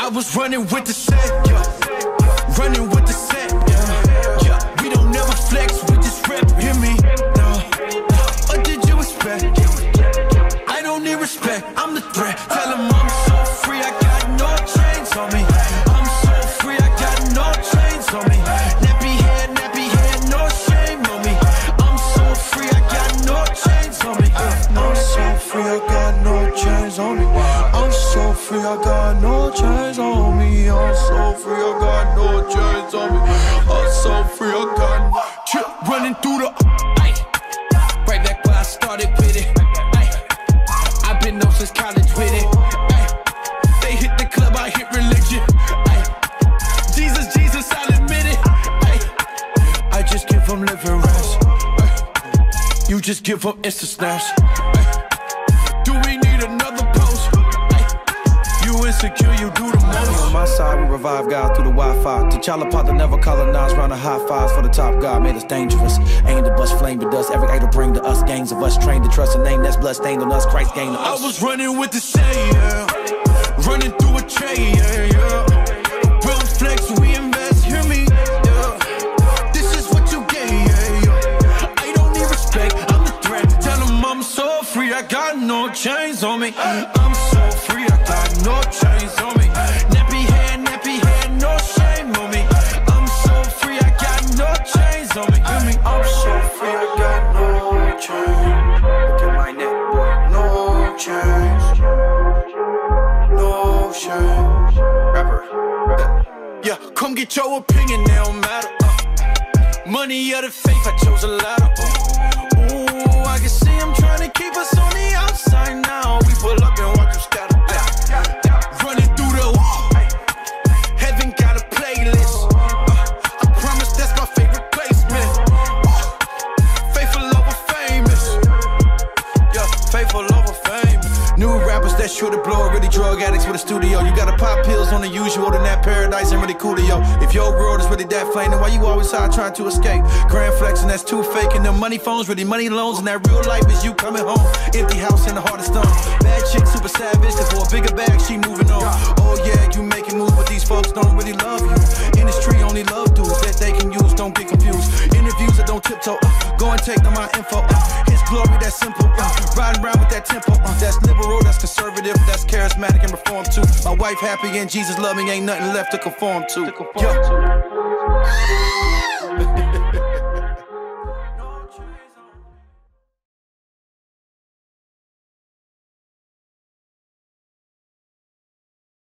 I was running with the set, yeah. Running with the set, yeah. Yeah. We don't never flex, we just rep, hear me? No. What did you expect? I don't need respect, I'm the threat. Tell them I'm so free, I got no chains on me. I'm so free, I got no chains on me. Nappy hair, no shame on me. I'm so free, I got no chains on me. I'm so free, I got no chains on me. I'm so free, I got no chains on me. I'm so free, I got no chains on me. I'm so free, I got no chip running through the right back where I started with it. I've been up since college with it. They hit the club, I hit religion. Jesus, I'll admit it. I just give them living rest. You just give them Insta snaps. Do we need another post? You insecure, you do the most. On my side, we revive God through the Wi-Fi. T'Challa partner never colonized, round the high fives for the top God made us dangerous. Aim to bust, flame to dust, every idol bring to us. Gangs of us trained to trust a name that's blood stained on us. Christ gained on us. I was running with the say, yeah. Running through a tray, yeah. Real flex, we invest, hear me? Yeah. This is what you get, yeah. I don't need respect, I'm the threat. Tell them I'm so free, I got no chains on me. I'm so free, I got no chains on me. Nappy hair, no shame on me. I'm so free, I got no chains on me. Hear me? I'm so free, I got no chains. Look at my neck, boy. No chains. No chains. Rapper. Yeah, come get your opinion, it don't matter. Money or the faith, I chose a ladder. Ooh, I can see him trying to keep us on the outside now. We pull up and watch you scatter. Running through the wall. Heaven got a playlist. I promise that's my favorite placement. Faithful over famous. Yeah, faithful over famous. New rappers that sure to blow, really drug addicts with a studio. You gotta pop pills on the usual, then that paradise ain't really cool to yo. If your world is really that flame, then why you always high trying to escape? Grand flexing, that's too fake. And them money phones, really money loans, and that real life is you coming home. Empty house in the heart of stone. Bad chick, super savage, cause for a bigger bag, she moving on. Oh yeah, you making moves, but these folks don't really love you. Industry only love dudes that they can use, don't get confused. Interviews that don't tiptoe, go and take them my info. His glory, that's simple. Riding around with that tempo, that's liberal, that's conservative, that's charismatic and reformed too. My wife happy and Jesus love me, ain't nothing left to conform to. Yeah.